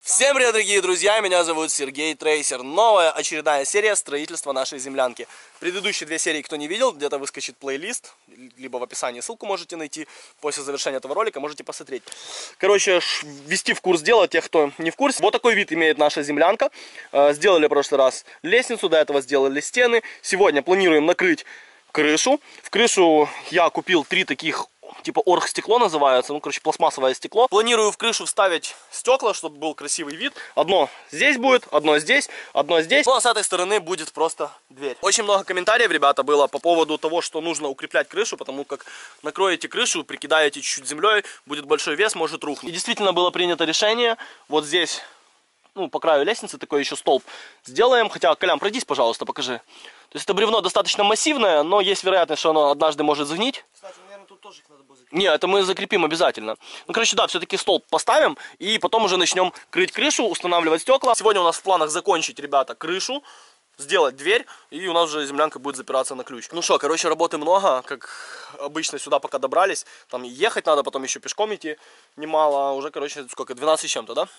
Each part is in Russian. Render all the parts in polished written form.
Всем привет, дорогие друзья, меня зовут Сергей Трейсер. Новая очередная серия строительства нашей землянки. Предыдущие две серии, кто не видел, где-то выскочит плейлист, либо в описании ссылку можете найти. После завершения этого ролика можете посмотреть. Короче, ввести в курс дела тех, кто не в курсе. Вот такой вид имеет наша землянка. Сделали в прошлый раз лестницу, до этого сделали стены. Сегодня планируем накрыть крышу. В крышу я купил 3 таких, типа оргстекло называется, ну, короче, пластмассовое стекло. Планирую в крышу вставить стекла, чтобы был красивый вид. Одно здесь будет, одно здесь, одно здесь. Ну, а с этой стороны будет просто дверь. Очень много комментариев, ребята, было по поводу того, что нужно укреплять крышу, потому как накроете крышу, прикидаете чуть-чуть землей, будет большой вес, может рухнуть. И действительно было принято решение, вот здесь, ну, по краю лестницы такой еще столб сделаем. Хотя, Колян, пройдись, пожалуйста, покажи. То есть это бревно достаточно массивное, но есть вероятность, что оно однажды может загнить. Кстати, наверное, тут тоже их надо будет закрепить. Не, это мы закрепим обязательно. Ну, короче, да, все-таки столб поставим и потом уже начнем крыть крышу, устанавливать стекла. Сегодня у нас в планах закончить, ребята, крышу, сделать дверь, и у нас уже землянка будет запираться на ключ. Ну что, короче, работы много, как обычно сюда пока добрались. Там ехать надо, потом еще пешком идти немало. Уже, короче, сколько, 12 с чем-то, да?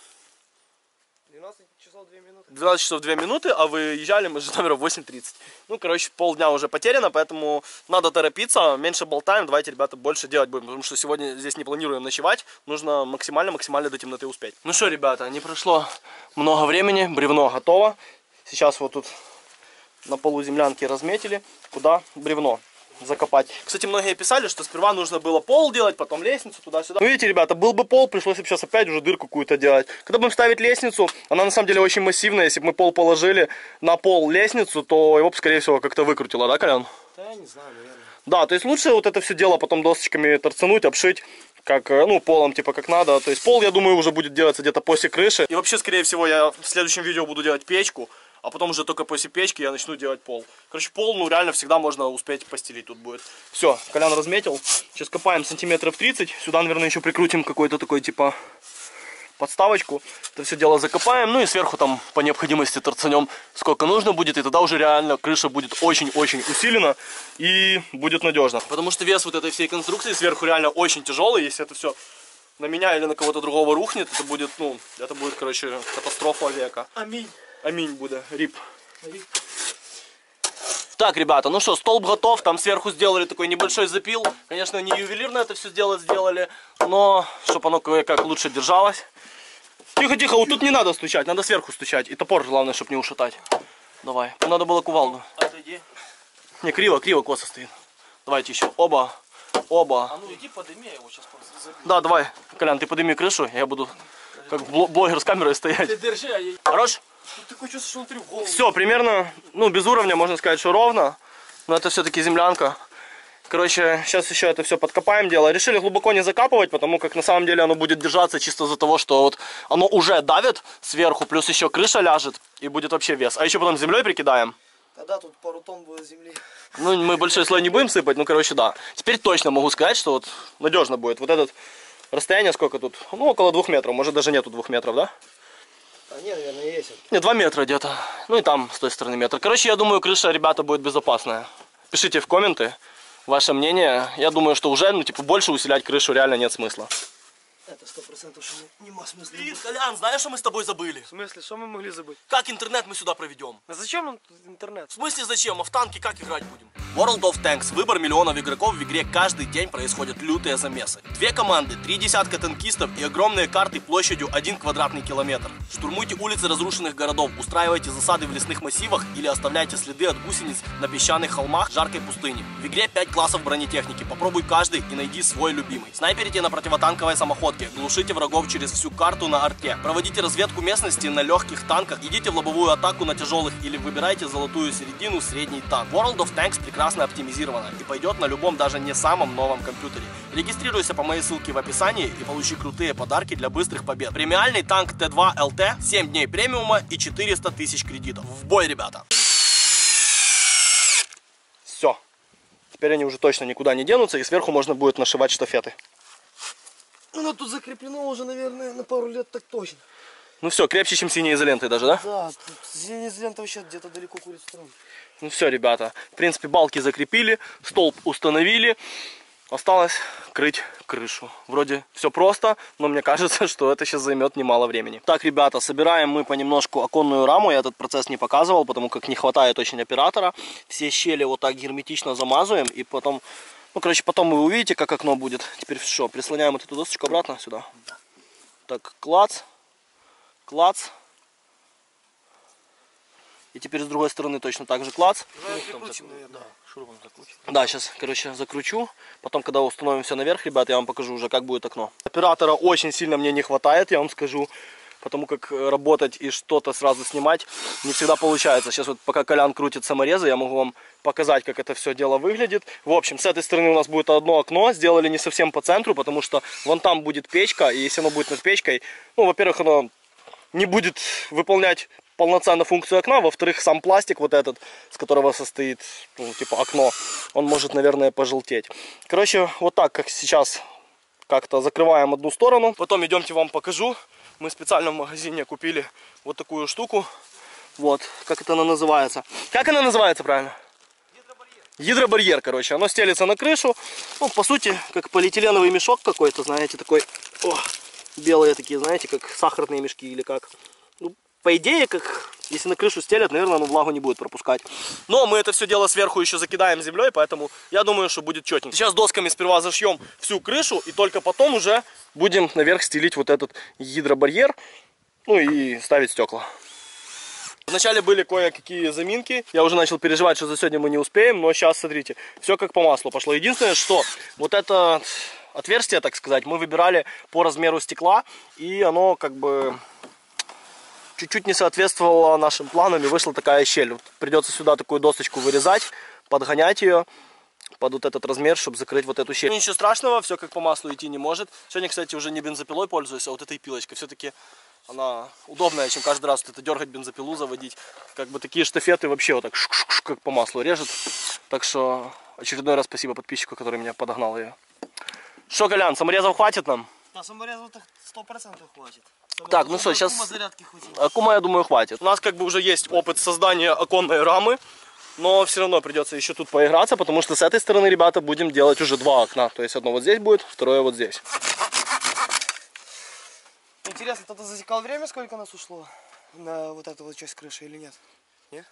12 часов 2 минуты. 12 часов 2 минуты, а выезжали мы с Житомира в 8:30. Ну, короче, полдня уже потеряно, поэтому надо торопиться, меньше болтаем. Давайте, ребята, больше делать будем, потому что сегодня здесь не планируем ночевать. Нужно максимально до темноты успеть. Ну что, ребята, не прошло много времени, бревно готово. Сейчас вот тут на полу землянки разметили, куда бревно закопать. Кстати, многие писали, что сперва нужно было пол делать, потом лестницу туда-сюда. Ну, видите, ребята, был бы пол, пришлось бы сейчас опять уже дырку какую-то делать. Когда будем ставить лестницу, она на самом деле очень массивная. Если бы мы пол положили на пол лестницу, то его бы, скорее всего, как-то выкрутило, да, Колян? Да, я не знаю, наверное. Да, то есть лучше вот это все дело потом досочками торцануть, обшить, как, ну, полом, типа, как надо. То есть пол, я думаю, уже будет делаться где-то после крыши. И вообще, скорее всего, я в следующем видео буду делать печку. А потом уже только после печки я начну делать пол. Короче, пол, ну, реально всегда можно успеть постелить тут будет. Все, Колян разметил. Сейчас копаем сантиметров 30. Сюда, наверное, еще прикрутим какой-то такой, типа, подставочку. Это все дело закопаем. Ну и сверху там по необходимости торцанем сколько нужно будет. И тогда уже реально крыша будет очень-очень усилена. И будет надежно. Потому что вес вот этой всей конструкции сверху реально очень тяжелый. Если это все на меня или на кого-то другого рухнет, это будет, ну, это будет, короче, катастрофа века. Аминь. Аминь будет, рип. Так, ребята, ну что, столб готов, там сверху сделали такой небольшой запил. Конечно, не ювелирно это все сделали, но чтобы оно как лучше держалось. Тихо-тихо, вот тут не надо стучать, надо сверху стучать. И топор, главное, чтобы не ушатать. Давай, надо было кувалду. Отойди. Не, криво, косо стоит. Давайте еще, оба. А ну иди подыми, я его сейчас просто забью. Да, давай, Колян, ты подыми крышу, я буду как блогер с камерой стоять. Ты держи, а я... Хорош? Такое чувство, что внутри в голову. Все, примерно, ну, без уровня, можно сказать, что ровно. Но это все-таки землянка. Короче, сейчас еще это все подкопаем дело. Решили глубоко не закапывать, потому как на самом деле оно будет держаться чисто из-за того, что вот оно уже давит сверху, плюс еще крыша ляжет, и будет вообще вес. А еще потом землей прикидаем. Тогда тут пару тонн будет земли. Ну, мы большой слой не будем сыпать, ну, короче, да. Теперь точно могу сказать, что вот надежно будет. Вот это расстояние сколько тут? Ну, около 2 метров, может даже нету 2 метров, да? А нет, наверное, есть. Не, 2 метра где-то. Ну и там с той стороны метр. Короче, я думаю, крыша, ребята, будет безопасная. Пишите в комменты ваше мнение. Я думаю, что уже, ну, типа, больше усилять крышу реально нет смысла. Это 100%, что нема смысла. Колян, знаешь, что мы с тобой забыли? В смысле, что мы могли забыть? Как интернет мы сюда проведем? А зачем нам тут интернет? В смысле зачем? А в танки как играть будем? World of Tanks. Выбор миллионов игроков в игре. Каждый день происходят лютые замесы. 2 команды, 3 десятка танкистов и огромные карты площадью 1 квадратный километр. Штурмуйте улицы разрушенных городов, устраивайте засады в лесных массивах или оставляйте следы от гусениц на песчаных холмах жаркой пустыни. В игре 5 классов бронетехники. Попробуй каждый и найди свой любимый. Снайперите на противотанковой самоходке. Глушите врагов через всю карту на арте. Проводите разведку местности на легких танках. Идите в лобовую атаку на тяжелых или выбирайте золотую середину, средний танк. World of Tanks прекрасно оптимизирована и пойдет на любом, даже не самом новом компьютере. Регистрируйся по моей ссылке в описании и получи крутые подарки для быстрых побед. Премиальный танк Т2 ЛТ, 7 дней премиума и 400 тысяч кредитов. В бой, ребята! Все. Теперь они уже точно никуда не денутся, и сверху можно будет нашивать штафеты. Оно тут закреплено уже, наверное, на пару лет так точно. Ну все, крепче, чем синей изолентой даже, да? Да, тут синяя изолента вообще где-то далеко курит в сторону. Ну все, ребята, в принципе, балки закрепили, столб установили. Осталось крыть крышу. Вроде все просто, но мне кажется, что это сейчас займет немало времени. Так, ребята, собираем мы понемножку оконную раму. Я этот процесс не показывал, потому как не хватает очень оператора. Все щели вот так герметично замазываем. И потом, ну, короче, потом вы увидите, как окно будет. Теперь что, прислоняем вот эту досочку обратно сюда. Да. Так, клац, клац. И теперь с другой стороны точно так же клац. Да, сейчас, короче, закручу. Потом, когда установим все наверх, ребят, я вам покажу уже, как будет окно. Оператора очень сильно мне не хватает, я вам скажу. Потому как работать и что-то сразу снимать не всегда получается. Сейчас вот пока Колян крутит саморезы, я могу вам показать, как это все дело выглядит. В общем, с этой стороны у нас будет одно окно. Сделали не совсем по центру, потому что вон там будет печка. И если оно будет над печкой, ну, во-первых, оно не будет выполнять полноценно функцию окна, во-вторых, сам пластик вот этот, с которого состоит, ну, типа окно, он может, наверное, пожелтеть. Короче, вот так, как сейчас, как-то закрываем одну сторону. Потом идемте вам покажу. Мы специально в магазине купили вот такую штуку. Вот, как это она называется? Как она называется правильно? Гидробарьер, короче. Оно стелится на крышу. Ну, по сути, как полиэтиленовый мешок какой-то, знаете, такой, о, белые такие, знаете, как сахарные мешки или как. По идее, как если на крышу стелят, наверное, оно влагу не будет пропускать. Но мы это все дело сверху еще закидаем землей, поэтому я думаю, что будет четненько. Сейчас досками сперва зашьем всю крышу, и только потом уже будем наверх стелить вот этот гидробарьер, ну и ставить стекла. Вначале были кое-какие заминки. Я уже начал переживать, что за сегодня мы не успеем, но сейчас, смотрите, все как по маслу пошло. Единственное, что вот это отверстие, так сказать, мы выбирали по размеру стекла, и оно как бы чуть-чуть не соответствовало нашим планам, и вышла такая щель. Вот придется сюда такую досочку вырезать, подгонять ее под вот этот размер, чтобы закрыть вот эту щель. Ничего страшного, все как по маслу идти не может. Сегодня, кстати, уже не бензопилой пользуюсь, а вот этой пилочкой. Все-таки она удобная, чем каждый раз вот это дергать, бензопилу заводить. Как бы такие штафеты вообще вот так как по маслу режет. Так что очередной раз спасибо подписчику, который меня подогнал ее. Что, Колян, саморезов хватит нам? Да, саморезов 100% хватит. Так, ну что, сейчас аккума, я думаю, хватит. У нас как бы уже есть опыт создания оконной рамы, но все равно придется еще тут поиграться, потому что с этой стороны, ребята, будем делать уже два окна. То есть одно вот здесь будет, второе вот здесь. Интересно, кто-то засекал время, сколько у нас ушло на вот эту вот часть крыши или нет? Нет?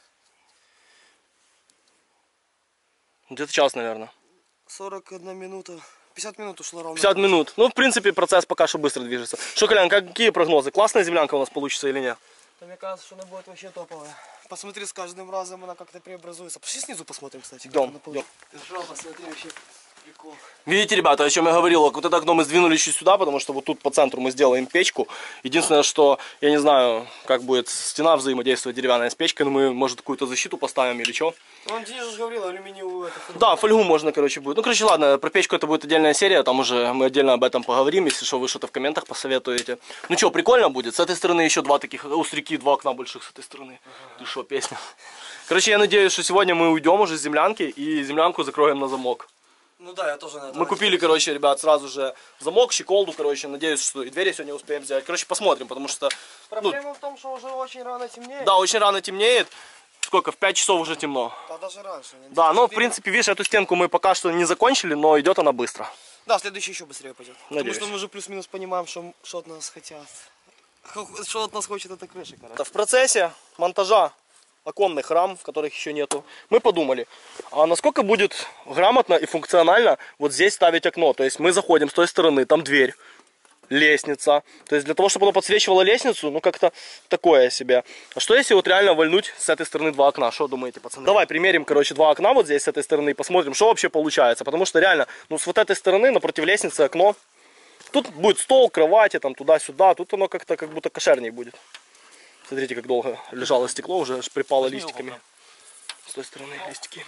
Где-то час, наверное. 41 минута. 50 минут ушло ровно. 50 минут. Ну, в принципе, процесс пока что быстро движется. Что, Колян, какие прогнозы? Классная землянка у нас получится или нет? Да, мне кажется, что она будет вообще топовая. Посмотри, с каждым разом она как-то преобразуется. Пошли снизу посмотрим, кстати. Идем. Посмотри, вообще прикол. Видите, ребята, о чем я говорил, вот это окно мы сдвинули чуть сюда, потому что вот тут по центру мы сделаем печку. Единственное, что я не знаю, как будет стена взаимодействовать деревянная с печкой, но мы, может, какую-то защиту поставим или что. Ну, он Денис уже говорил, алюминиевую фольгу. Да, фольгу можно, короче, будет. Ну, короче, ладно, про печку это будет отдельная серия, там уже мы отдельно об этом поговорим, если что, вы что-то в комментах посоветуете. Ну что, прикольно будет. С этой стороны еще два таких, устряки, два окна больших с этой стороны. Ты что, песня. Короче, я надеюсь, что сегодня мы уйдем уже с землянки и землянку закроем на замок. Ну да, я тоже на это. Мы купили, короче, ребят, сразу же замок, щеколду, короче, надеюсь, что и двери сегодня успеем взять. Короче, посмотрим, потому что... Проблема в том, что уже очень рано темнеет. Да, очень рано темнеет. Сколько? В 5 часов уже темно. Да, даже раньше. Да, ну, в принципе, видишь, эту стенку мы пока что не закончили, но идет она быстро. Да, следующий еще быстрее пойдет. Надеюсь. Потому что мы уже плюс-минус понимаем, что от нас хотят. Что от нас хочет эта крыша, короче. В процессе монтажа оконных рам, в которых еще нету, мы подумали, а насколько будет грамотно и функционально вот здесь ставить окно. То есть мы заходим с той стороны, там дверь, лестница. То есть для того, чтобы оно подсвечивало лестницу, ну как-то такое себе. А что если вот реально вальнуть с этой стороны два окна? Что думаете, пацаны? Давай примерим, короче, два окна вот здесь с этой стороны и посмотрим, что вообще получается. Потому что реально, ну с вот этой стороны напротив лестницы окно. Тут будет стол, кровати, там туда-сюда. Тут оно как-то как будто кошерней будет. Смотрите, как долго лежало стекло, уже аж припало листиками. С той стороны листики.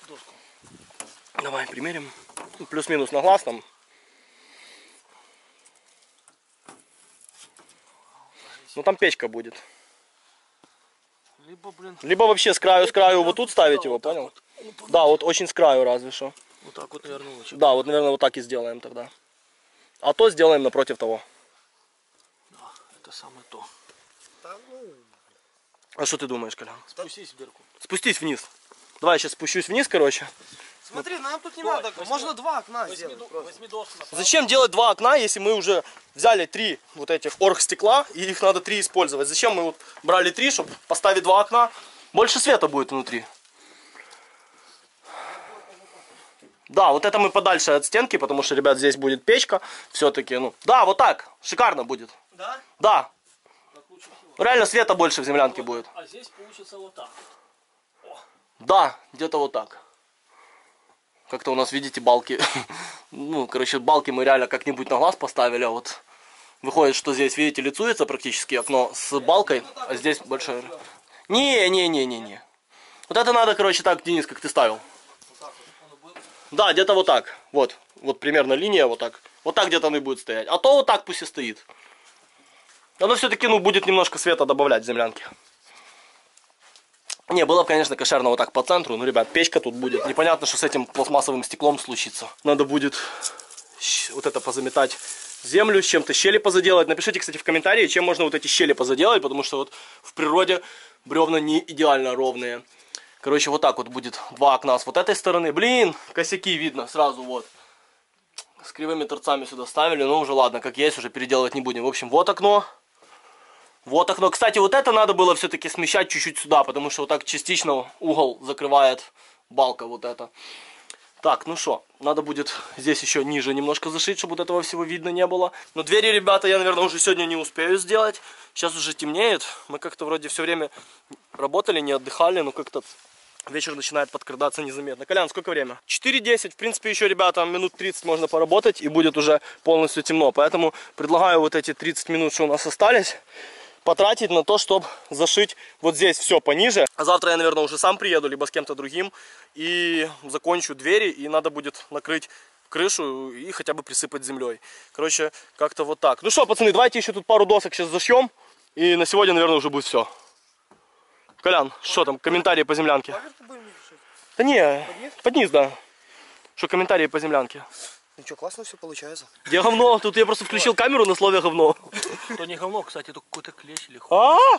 Давай примерим. Плюс-минус на глаз там. Ну там печка будет. Либо вообще с краю вот тут ставить его, понял? Да, вот очень с краю разве что. Вот так вот, наверное, лучше. Да, вот, наверное, вот так и сделаем тогда. А то сделаем напротив того. Да, это самое то. А что ты думаешь, Колян? Спустись вверху. Спустись вниз. Давай я сейчас спущусь вниз, короче. Смотри, нам тут не надо. Можно 2 окна сделать. Зачем делать 2 окна, если мы уже взяли 3 вот этих оргстекла, и их надо 3 использовать? Зачем мы вот брали 3, чтобы поставить 2 окна? Больше света будет внутри. Да, вот это мы подальше от стенки, потому что, ребят, здесь будет печка. Все-таки, ну, да, вот так. Шикарно будет. Да? Да. Реально света больше в землянке будет. А здесь получится вот так. Да, где-то вот так. Как-то у нас, видите, балки. Ну, короче, балки мы реально как-нибудь на глаз поставили. А вот выходит, что здесь, видите, лицуется практически окно с балкой. А здесь большое. Не. Вот это надо, короче, так, Денис, как ты ставил. Да, где-то вот так. Вот. Вот примерно линия вот так. Вот так где-то оно и будет стоять. А то вот так пусть и стоит. Оно все-таки, ну, будет немножко света добавлять в землянке. Не, было бы, конечно, кошерно вот так по центру. Ну, ребят, печка тут будет. Непонятно, что с этим пластмассовым стеклом случится. Надо будет вот это позаметать землю, с чем-то щели позаделать. Напишите, кстати, в комментарии, чем можно вот эти щели позаделать, потому что вот в природе бревна не идеально ровные. Короче, вот так вот будет 2 окна с вот этой стороны. Блин, косяки видно сразу вот. С кривыми торцами сюда ставили, но уже ладно, как есть, уже переделывать не будем. В общем, вот окно. Вот окно. Кстати, вот это надо было все-таки смещать чуть-чуть сюда, потому что вот так частично угол закрывает балка вот эта. Так, ну что, надо будет здесь еще ниже немножко зашить, чтобы вот этого всего видно не было. Но двери, ребята, я, наверное, уже сегодня не успею сделать. Сейчас уже темнеет. Мы как-то вроде все время работали, не отдыхали, но как-то вечер начинает подкрадаться незаметно. Колян, сколько время? 4:10. В принципе, еще, ребята, минут 30 можно поработать, и будет уже полностью темно. Поэтому предлагаю вот эти 30 минут, что у нас остались, потратить на то, чтобы зашить вот здесь все пониже. А завтра я, наверное, уже сам приеду, либо с кем-то другим, и закончу двери, и надо будет накрыть крышу и хотя бы присыпать землей. Короче, как-то вот так. Ну что, пацаны, давайте еще тут пару досок сейчас зашьем, и на сегодня, наверное, уже будет все. Колян, что там, комментарии по землянке? Да не, под низ, да. Что, комментарии по землянке? Ну что, классно все получается. Где говно? Тут я просто включил камеру на слове говно. То не говно, кстати, это какой-то клещ или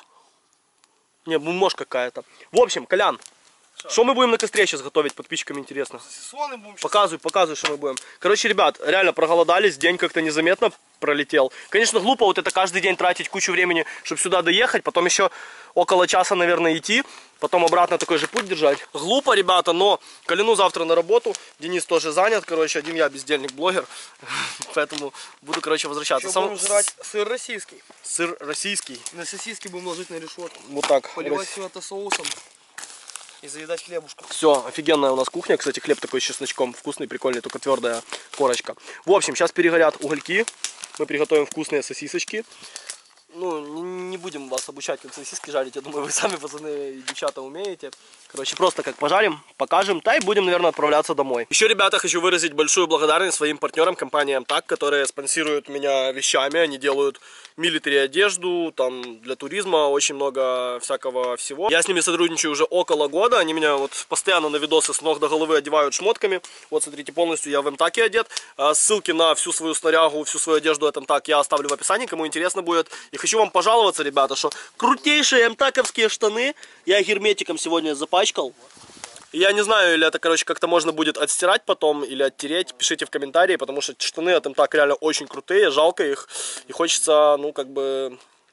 Не, мошь какая-то. В общем, Колян, что мы будем на костре сейчас готовить? Подписчикам интересно. Сосоны будем сейчас... Показывай, что мы будем. Короче, ребят, реально проголодались, день как-то незаметно пролетел. Конечно, глупо вот это каждый день тратить кучу времени, чтобы сюда доехать, потом еще около часа, наверное, идти, потом обратно такой же путь держать. Глупо, ребята, но Коляну завтра на работу, Денис тоже занят, короче, один я бездельник-блогер, поэтому буду, короче, возвращаться. Еще будем жрать сыр российский. Сыр российский. На сосиски будем ложить на решетку. Вот так. Поливать все это соусом. И заедать хлебушком. Все, офигенная у нас кухня. Кстати, хлеб такой с чесночком. Вкусный, прикольный, только твердая корочка. В общем, сейчас перегорят угольки. Мы приготовим вкусные сосисочки. Ну, не будем вас обучать, как сосиски жарить. Я думаю, вы сами, пацаны и девчата, умеете. Короче, просто как пожарим, покажем. Да и будем, наверное, отправляться домой. Еще, ребята, хочу выразить большую благодарность своим партнерам, компании МТАК, которые спонсируют меня вещами. Они делают милитари одежду, там, для туризма, очень много всякого всего. Я с ними сотрудничаю уже около года. Они меня вот постоянно на видосы с ног до головы одевают шмотками. Вот, смотрите, полностью я в МТАКе одет. Ссылки на всю свою снарягу, всю свою одежду от МТАК я оставлю в описании, кому интересно будет. И хочу вам пожаловаться, ребята, что крутейшие МТАКовские штаны я герметиком сегодня запачкал. Я не знаю, или это, короче, как-то можно будет отстирать потом или оттереть. Пишите в комментарии, потому что штаны от МТАК реально очень крутые, жалко их. И хочется, ну, как бы,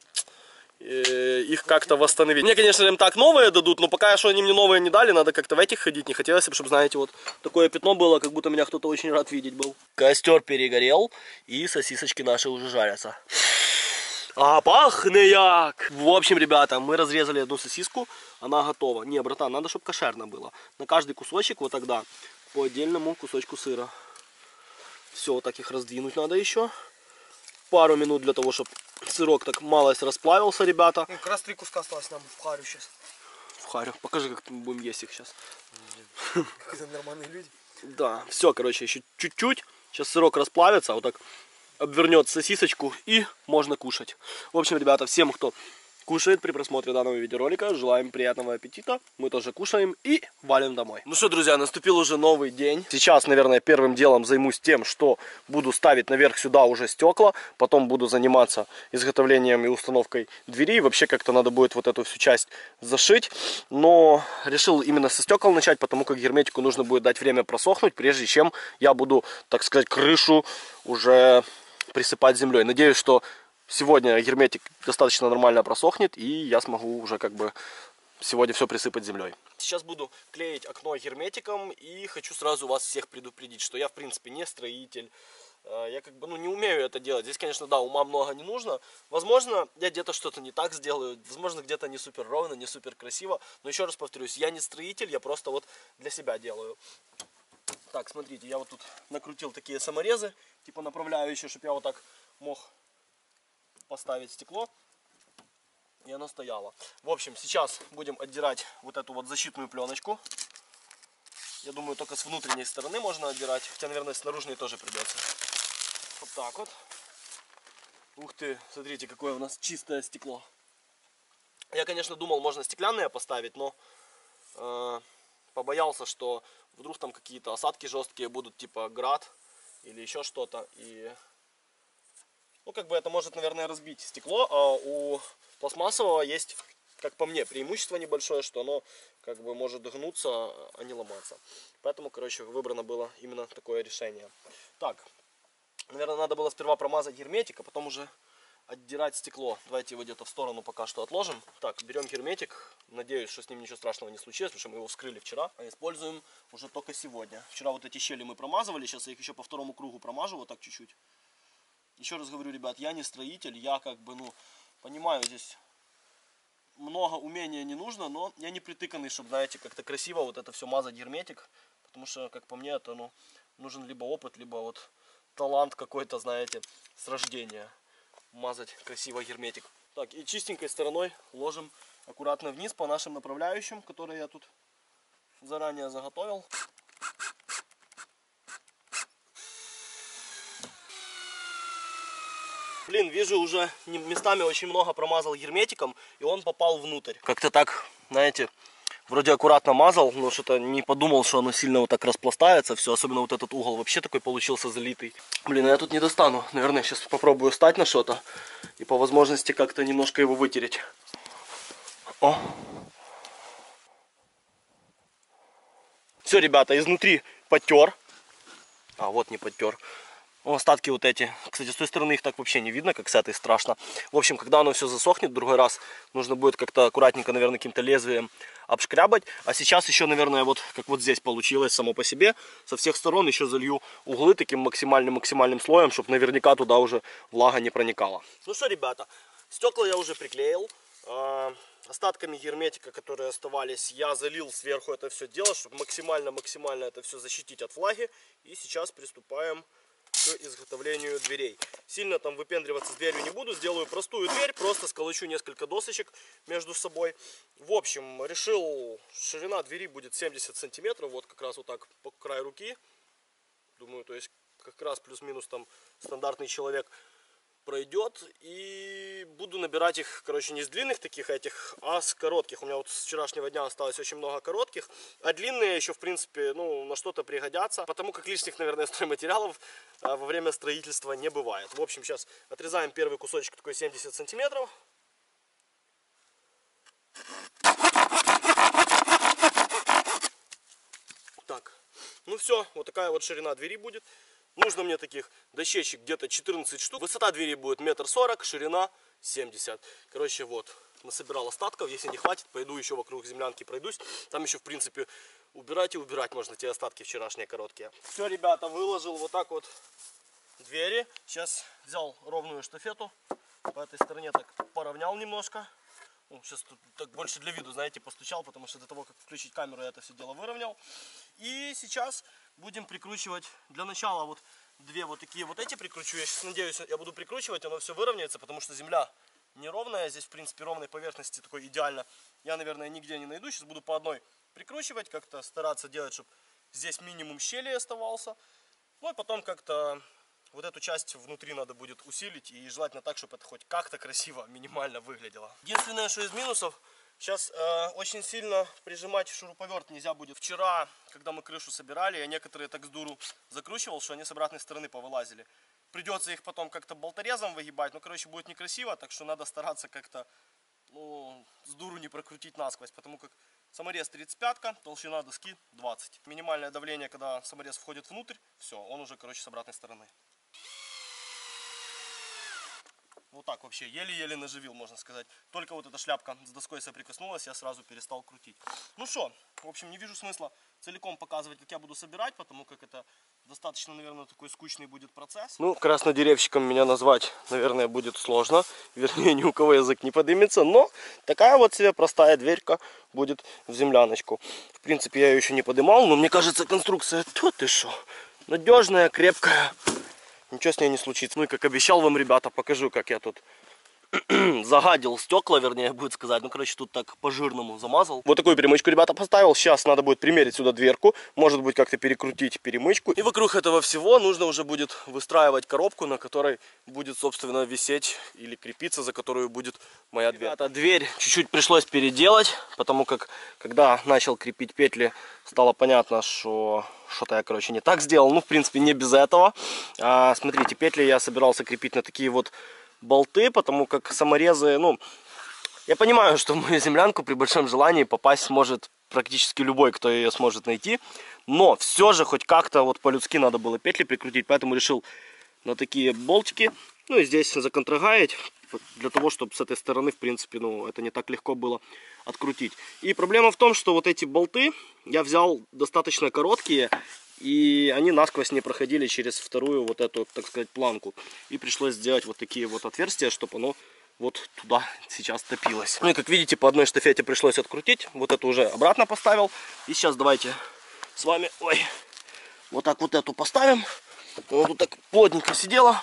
их как-то восстановить. Мне, конечно, МТАК новые дадут, но пока что они мне новые не дали, надо как-то в этих ходить. Не хотелось, чтобы, знаете, вот такое пятно было, как будто меня кто-то очень рад видеть был. Костер перегорел, и сосисочки наши уже жарятся. А пахнет як! В общем, ребята, мы разрезали одну сосиску, она готова. Не, братан, надо, чтобы кошерно было. На каждый кусочек вот тогда по отдельному кусочку сыра. Все, вот так их раздвинуть надо еще. Пару минут для того, чтобы сырок так малость расплавился, ребята. Как раз 3 куска осталось нам в харю сейчас. В харю. Покажи, как мы будем есть их сейчас. Как это нормальные люди. Да, все, короче, еще чуть-чуть. Сейчас сырок расплавится, вот так обвернет сосисочку и можно кушать. В общем, ребята, всем, кто кушает при просмотре данного видеоролика. Желаем приятного аппетита. Мы тоже кушаем и валим домой. Ну что, друзья, наступил уже новый день. Сейчас, наверное, первым делом займусь тем, что буду ставить наверх сюда уже стекла. Потом буду заниматься изготовлением и установкой двери. Вообще как-то надо будет вот эту всю часть зашить. Но решил именно со стекол начать, потому как герметику нужно будет дать время просохнуть, прежде чем я буду, так сказать, крышу уже присыпать землей. Надеюсь, что сегодня герметик достаточно нормально просохнет, и я смогу уже как бы сегодня все присыпать землей. Сейчас буду клеить окно герметиком, и хочу сразу вас всех предупредить, что я в принципе не строитель. Я как бы не умею это делать. Здесь, конечно, да, ума много не нужно. Возможно, я где-то что-то не так сделаю. Возможно, где-то не супер ровно, не супер красиво. Но еще раз повторюсь, я не строитель, я просто вот для себя делаю. Так, смотрите, я вот тут накрутил такие саморезы, типа направляющие, чтобы я вот так мог поставить стекло, и оно стояло. В общем, сейчас будем отдирать вот эту вот защитную пленочку. Я думаю, только с внутренней стороны можно отдирать, хотя, наверное, с наружной тоже придется. Вот так вот. Ух ты, смотрите, какое у нас чистое стекло. Я, конечно, думал, можно стеклянное поставить, но побоялся, что вдруг там какие-то осадки жесткие будут, типа град или еще что-то. И ну, как бы это может, наверное, разбить стекло, а у пластмассового есть, как по мне, преимущество небольшое, что оно как бы может гнуться, а не ломаться. Поэтому, короче, выбрано было именно такое решение. Так, наверное, надо было сперва промазать герметик, а потом уже отдирать стекло. Давайте его где-то в сторону пока что отложим. Так, берем герметик. Надеюсь, что с ним ничего страшного не случилось, потому что мы его вскрыли вчера, а используем уже только сегодня. Вчера вот эти щели мы промазывали, сейчас я их еще по второму кругу промажу, вот так чуть-чуть. Еще раз говорю, ребят, я не строитель, я как бы, понимаю, здесь много умения не нужно, но я не притыканный, чтобы, знаете, как-то красиво вот это все мазать герметик, потому что, как по мне, это, нужен либо опыт, либо вот талант какой-то, знаете, с рождения мазать красиво герметик. Так, и чистенькой стороной ложим аккуратно вниз по нашим направляющим, которые я тут заранее заготовил. Блин, вижу, уже местами очень много промазал герметиком, и он попал внутрь. Как-то так, знаете, вроде аккуратно мазал, но что-то не подумал, что оно сильно вот так распластается. Все, особенно вот этот угол вообще такой получился залитый. Блин, я тут не достану. Наверное, сейчас попробую встать на что-то и по возможности как-то немножко его вытереть. О! Все, ребята, изнутри подтер. А, вот не подтер. Остатки вот эти. Кстати, с той стороны их так вообще не видно, как с этой страшно. В общем, когда оно все засохнет, в другой раз нужно будет как-то аккуратненько, наверное, каким-то лезвием обшкрябать. А сейчас еще, наверное, вот как вот здесь получилось само по себе. Со всех сторон еще залью углы таким максимальным слоем, чтобы наверняка туда уже влага не проникала. Ну что, ребята, стекла я уже приклеил. Остатками герметика, которые оставались, я залил сверху это все дело, чтобы максимально это все защитить от влаги. И сейчас приступаем к изготовлению дверей. Сильно там выпендриваться с дверью не буду, сделаю простую дверь, просто сколочу несколько досочек между собой. В общем, решил, ширина двери будет 70 сантиметров, вот как раз вот так по краю руки. Думаю, то есть как раз плюс-минус там стандартный человек пройдет. И буду набирать их, короче, не с длинных таких этих, а с коротких. У меня вот с вчерашнего дня осталось очень много коротких, а длинные еще, в принципе, на что-то пригодятся, потому как лишних, наверное, стройматериалов во время строительства не бывает. В общем, сейчас отрезаем первый кусочек, такой 70 сантиметров. Так, ну все, вот такая вот ширина двери будет. Нужно мне таких дощечек где-то 14 штук. Высота двери будет 1,40 м, ширина 70. Короче, вот, насобирал остатков. Если не хватит, пойду еще вокруг землянки пройдусь. Там еще, в принципе, убирать и убирать можно те остатки вчерашние короткие. Все, ребята, выложил вот так вот двери. Сейчас взял ровную штафету. По этой стороне так поровнял немножко. Сейчас тут так больше для виду, знаете, постучал, потому что до того, как включить камеру, я это все дело выровнял. И сейчас будем прикручивать. Для начала вот две вот такие вот эти прикручу. Я сейчас надеюсь, я буду прикручивать, оно все выровняется, потому что земля неровная. Здесь, в принципе, ровной поверхности такой идеально я, наверное, нигде не найду. Сейчас буду по одной прикручивать, как-то стараться делать, чтобы здесь минимум щелей оставался. Ну и потом как-то Вот эту часть внутри надо будет усилить, и желательно так, чтобы это хоть как-то красиво, минимально выглядело. Единственное, что из минусов, сейчас очень сильно прижимать шуруповерт нельзя будет. Вчера, когда мы крышу собирали, я некоторые так с дуру закручивал, что они с обратной стороны повылазили. Придется их потом как-то болторезом выгибать, ну, короче, будет некрасиво, так что надо стараться как-то, ну, с дуру не прокрутить насквозь, потому как саморез 35-ка, толщина доски 20. Минимальное давление, когда саморез входит внутрь, все, он уже, короче, с обратной стороны. Вот так вообще, еле-еле наживил, можно сказать. Только вот эта шляпка с доской соприкоснулась, я сразу перестал крутить. Ну что, в общем, не вижу смысла целиком показывать, как я буду собирать, потому как это достаточно, наверное, такой скучный будет процесс. Ну, краснодеревщиком меня назвать, наверное, будет сложно. Вернее, ни у кого язык не подымется, но такая вот себе простая дверька будет в земляночку. В принципе, я ее еще не подымал, но мне кажется, конструкция, то ты шо, надежная, крепкая. Ничего с ней не случится. Ну и как обещал вам, ребята, покажу, как я тут загадил стекла, вернее, будет сказать. Ну, короче, тут так по-жирному замазал. Вот такую перемычку, ребята, поставил. Сейчас надо будет примерить сюда дверку. Может быть, как-то перекрутить перемычку. И вокруг этого всего нужно уже будет выстраивать коробку, на которой будет, собственно, висеть или крепиться, за которую будет моя дверь. Ребята, дверь чуть-чуть пришлось переделать, потому как, когда начал крепить петли, стало понятно, что что-то я, короче, не так сделал. Ну, в принципе, не без этого. Смотрите, петли я собирался крепить на такие вот болты, потому как саморезы, ну, я понимаю, что в мою землянку при большом желании попасть сможет практически любой, кто ее сможет найти, но все же хоть как-то вот по-людски надо было петли прикрутить, поэтому решил на такие болтики, ну и здесь законтрагаять, для того, чтобы с этой стороны, в принципе, ну, это не так легко было открутить. И проблема в том, что вот эти болты я взял достаточно короткие, и они насквозь не проходили через вторую вот эту, так сказать, планку. И пришлось сделать вот такие вот отверстия, чтобы оно вот туда сейчас топилось. Ну и как видите, по одной штафете пришлось открутить. Вот эту уже обратно поставил. И сейчас давайте с вами, ой, вот так вот эту поставим. Вот тут так плотненько сидела.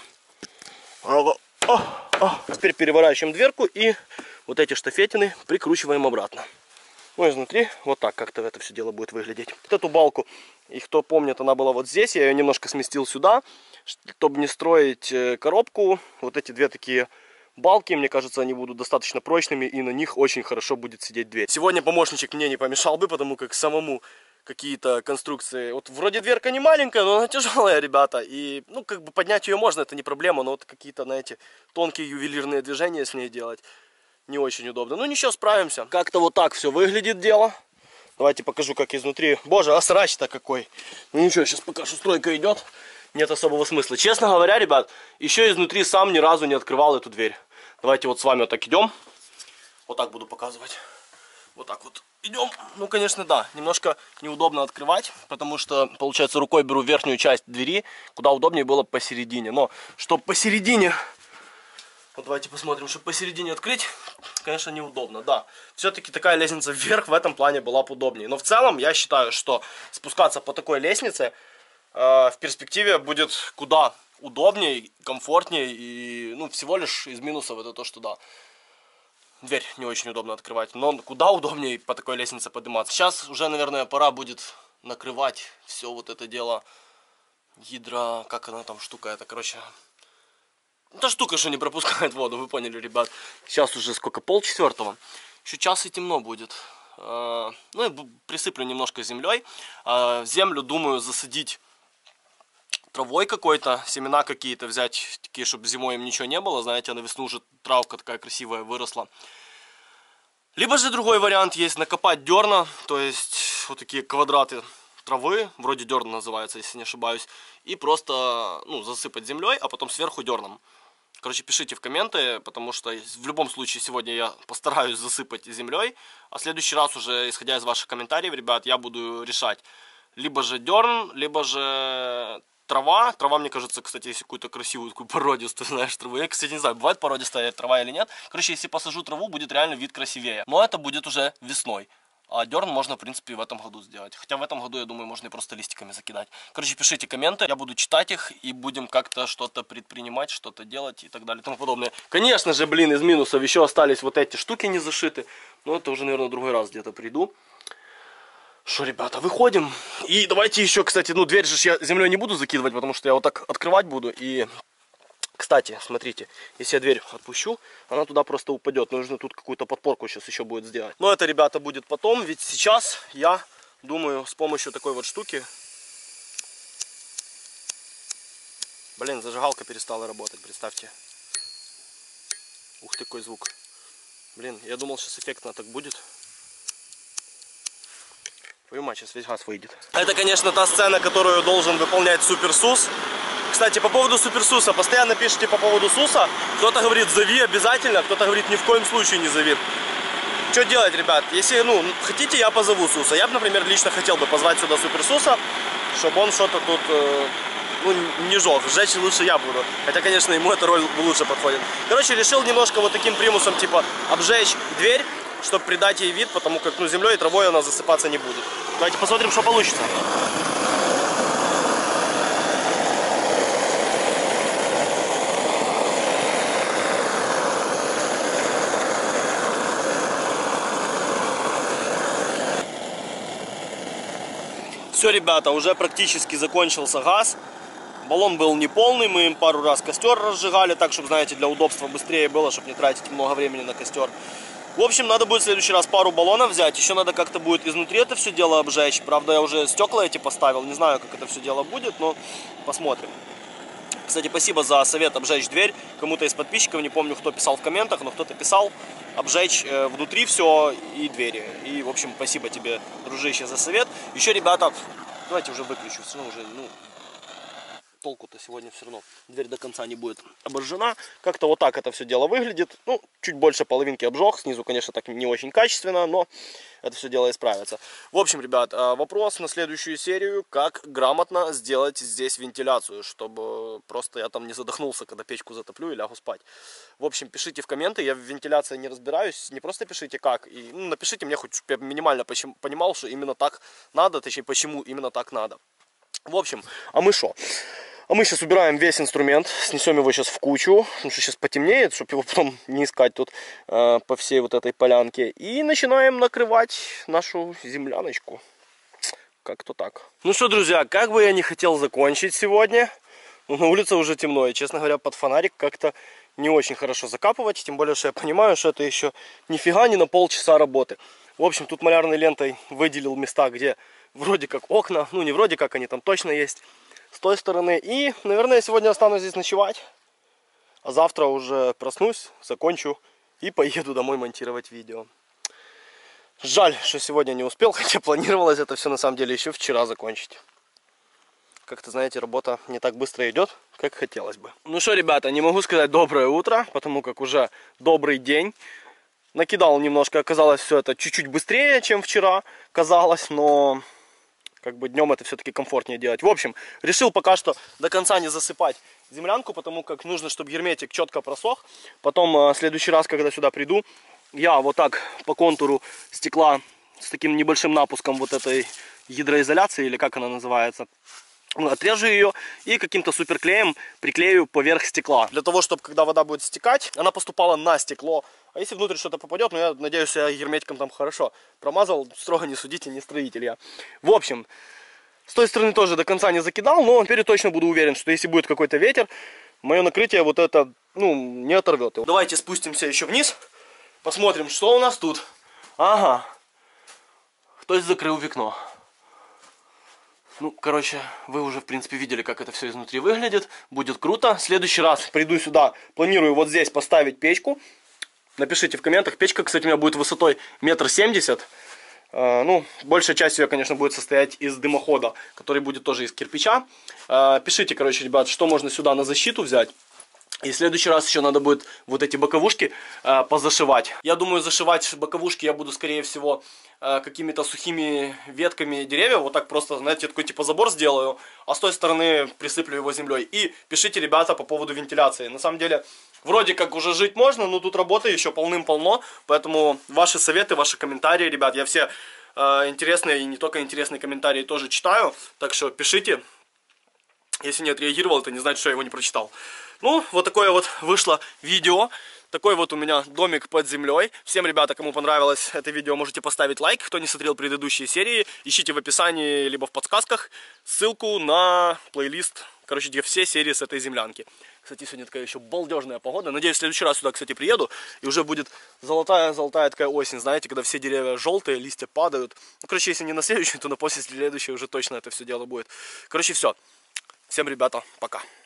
Теперь переворачиваем дверку и вот эти штафетины прикручиваем обратно. Ну, изнутри вот так как-то это все дело будет выглядеть. Вот эту балку, и кто помнит, она была вот здесь. Я ее немножко сместил сюда, чтобы не строить коробку. Вот эти две такие балки, мне кажется, они будут достаточно прочными, и на них очень хорошо будет сидеть дверь. Сегодня помощничек мне не помешал бы, потому как самому какие-то конструкции... Вот вроде дверка не маленькая, но она тяжелая, ребята. И, ну, как бы поднять ее можно, это не проблема, но вот какие-то, знаете, тонкие ювелирные движения с ней делать не очень удобно. Ну ничего, справимся. Как-то вот так все выглядит дело. Давайте покажу, как изнутри. Боже, а срач-то какой. Ну ничего, сейчас пока что стройка идет. Нет особого смысла. Честно говоря, ребят, еще изнутри сам ни разу не открывал эту дверь. Давайте вот с вами вот так идем. Вот так буду показывать. Вот так вот идем. Ну, конечно, да, немножко неудобно открывать, потому что, получается, рукой беру верхнюю часть двери, куда удобнее было посередине. Но, чтобы посередине... Вот давайте посмотрим, чтобы посередине открыть, конечно, неудобно, да. Все-таки такая лестница вверх в этом плане была бы удобнее. Но в целом я считаю, что спускаться по такой лестнице в перспективе будет куда удобнее, комфортнее. И, ну, всего лишь из минусов это то, что, да, дверь не очень удобно открывать. Но куда удобнее по такой лестнице подниматься. Сейчас уже, наверное, пора будет накрывать все вот это дело как она там штука, это, короче... Та штука, что не пропускает воду, вы поняли, ребят. Сейчас уже сколько, 3:30. Еще час и темно будет. Ну и присыплю немножко землей. Землю, думаю, засадить травой какой-то, семена какие-то взять, такие, чтобы зимой им ничего не было. Знаете, на весну уже травка такая красивая выросла. Либо же другой вариант есть, накопать дерна, то есть вот такие квадраты травы, вроде дерна называется, если не ошибаюсь, и просто, ну, засыпать землей, а потом сверху дерном. Короче, пишите в комменты, потому что в любом случае сегодня я постараюсь засыпать землей, а в следующий раз уже, исходя из ваших комментариев, ребят, я буду решать, либо же дерн, либо же трава. Трава, мне кажется, кстати, если какую-то красивую, такую породистую, знаешь, траву. Я, кстати, не знаю, бывает породистая трава или нет. Короче, если посажу траву, будет реально вид красивее. Но это будет уже весной. А дерн можно, в принципе, в этом году сделать. Хотя в этом году, я думаю, можно и просто листиками закидать. Короче, пишите комменты, я буду читать их, и будем как-то что-то предпринимать, что-то делать и так далее и тому подобное. Конечно же, блин, из минусов еще остались вот эти штуки не зашиты. Но это уже, наверное, в другой раз где-то приду. Что, ребята, выходим. И давайте еще, кстати, ну, дверь же я землей не буду закидывать, потому что я вот так открывать буду. И, кстати, смотрите, если я дверь отпущу, она туда просто упадет. Нужно тут какую-то подпорку сейчас еще будет сделать. Но это, ребята, будет потом, ведь сейчас я думаю с помощью такой вот штуки... Блин, зажигалка перестала работать, представьте. Ух, такой звук. Блин, я думал, сейчас эффектно так будет. Твою мать, сейчас весь газ выйдет. Это, конечно, та сцена, которую должен выполнять Супер Сус. Кстати, по поводу Супер Суса. Постоянно пишите по поводу Суса. Кто-то говорит, зови обязательно, кто-то говорит, ни в коем случае не зови. Что делать, ребят? Если, ну, хотите, я позову Суса. Я бы, например, лично хотел бы позвать сюда Супер Суса, чтобы он что-то тут... ну, не жег, сжечь лучше я буду. Хотя, конечно, ему эта роль лучше подходит. Короче, решил немножко вот таким примусом, типа, обжечь дверь, чтобы придать ей вид, потому как, ну, землей и травой она засыпаться не будет. Давайте посмотрим, что получится. Все, ребята, уже практически закончился газ. Баллон был не полный, мы им пару раз костер разжигали, так, чтобы, знаете, для удобства быстрее было, чтобы не тратить много времени на костер. В общем, надо будет в следующий раз пару баллонов взять, еще надо как-то будет изнутри это все дело обжечь. Правда, я уже стекла эти поставил, не знаю, как это все дело будет, но посмотрим. Кстати, спасибо за совет обжечь дверь. Кому-то из подписчиков, не помню, кто писал в комментах, но кто-то писал обжечь внутри все и двери. И, в общем, спасибо тебе, дружище, за совет. Еще, ребята, давайте уже выключу, все равно уже, ну... толку-то сегодня все равно дверь до конца не будет обожжена. Как-то вот так это все дело выглядит. Ну, чуть больше половинки обжег. Снизу, конечно, так не очень качественно, но это все дело исправится. В общем, ребят, вопрос на следующую серию. Как грамотно сделать здесь вентиляцию, чтобы просто я там не задохнулся, когда печку затоплю и лягу спать. В общем, пишите в комменты. Я в вентиляции не разбираюсь. Не просто пишите как. И, ну, напишите мне хоть, чтобы я минимально понимал, что именно так надо. Точнее, почему именно так надо. В общем, а мы что? А мы сейчас убираем весь инструмент, снесем его сейчас в кучу, потому что сейчас потемнеет, чтобы его потом не искать тут по всей вот этой полянке. И начинаем накрывать нашу земляночку. Как-то так. Ну что, друзья, как бы я не хотел закончить сегодня, но на улице уже темно. И, честно говоря, под фонарик как-то не очень хорошо закапывать. Тем более, что я понимаю, что это еще нифига не на полчаса работы. В общем, тут малярной лентой выделил места, где вроде как окна. Ну, не вроде как, они там точно есть. С той стороны. И, наверное, я сегодня останусь здесь ночевать. А завтра уже проснусь, закончу и поеду домой монтировать видео. Жаль, что сегодня не успел, хотя планировалось это все на самом деле еще вчера закончить. Как-то, знаете, работа не так быстро идет, как хотелось бы. Ну что, ребята, не могу сказать доброе утро, потому как уже добрый день. Накидал немножко, оказалось все это чуть-чуть быстрее, чем вчера казалось, но... как бы днем это все-таки комфортнее делать. В общем, решил пока что до конца не засыпать землянку, потому как нужно, чтобы герметик четко просох. Потом, в следующий раз, когда сюда приду, я вот так по контуру стекла с таким небольшим напуском вот этой гидроизоляции, или как она называется, отрежу ее и каким-то суперклеем приклею поверх стекла. Для того, чтобы когда вода будет стекать, она поступала на стекло. А если внутрь что-то попадет, ну я надеюсь, я герметиком там хорошо промазал, строго не судите, не строитель я. В общем, с той стороны тоже до конца не закидал, но теперь точно буду уверен, что если будет какой-то ветер, мое накрытие вот это, ну, не оторвет его. Давайте спустимся еще вниз, посмотрим, что у нас тут. Ага, кто-то закрыл окно. Ну, короче, вы уже, в принципе, видели, как это все изнутри выглядит. Будет круто. В следующий раз приду сюда, планирую вот здесь поставить печку. Напишите в комментах. Печка, кстати, у меня будет высотой 1,70 м. Ну, большая часть ее, конечно, будет состоять из дымохода, который будет тоже из кирпича. Пишите, короче, ребят, что можно сюда на защиту взять. И в следующий раз еще надо будет вот эти боковушки позашивать. Я думаю, зашивать боковушки я буду, скорее всего, какими-то сухими ветками деревьев. Вот так просто, знаете, такой типа забор сделаю, а с той стороны присыплю его землей. И пишите, ребята, по поводу вентиляции. На самом деле, вроде как уже жить можно, но тут работы еще полным-полно. Поэтому ваши советы, ваши комментарии, ребят, я все интересные и не только интересные комментарии тоже читаю. Так что пишите. Если не отреагировал, это не значит, что я его не прочитал. Ну, вот такое вот вышло видео. Такой вот у меня домик под землей. Всем, ребята, кому понравилось это видео, можете поставить лайк. Кто не смотрел предыдущие серии, ищите в описании, либо в подсказках ссылку на плейлист, короче, где все серии с этой землянки. Кстати, сегодня такая еще балдежная погода. Надеюсь, в следующий раз сюда, кстати, приеду, и уже будет золотая такая осень, знаете, когда все деревья желтые, листья падают. Ну, короче, если не на следующий, то на после следующий уже точно это все дело будет. Короче, все. Всем, ребята, пока.